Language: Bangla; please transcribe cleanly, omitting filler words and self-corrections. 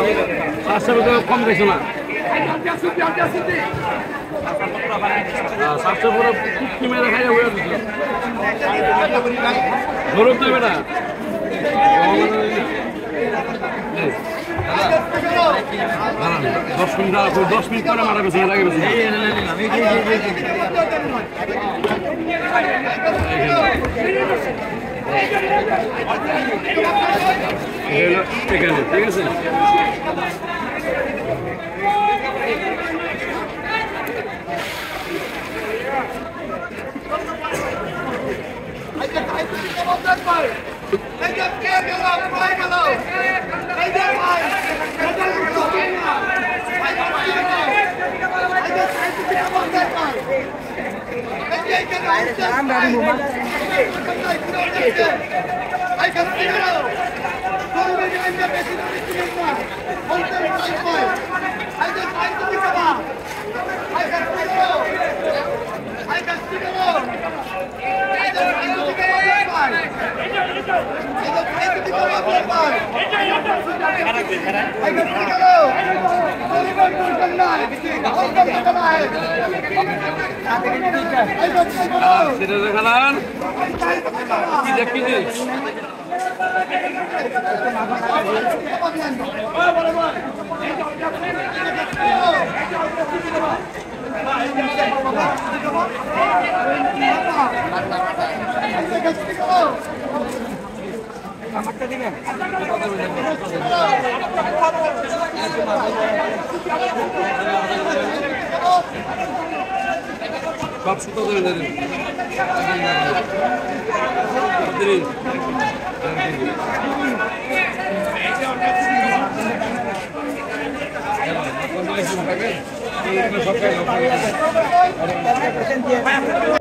700 টাকা কম গেছে না 700 পুরো কি মেরে খাই হয়ে গেছে গরম দেবে না 10 মিনিট 10 মিনিট পরে মারা গেছে লাগে গেছে ঠিক আছে সব সুতো ধরে দেন সব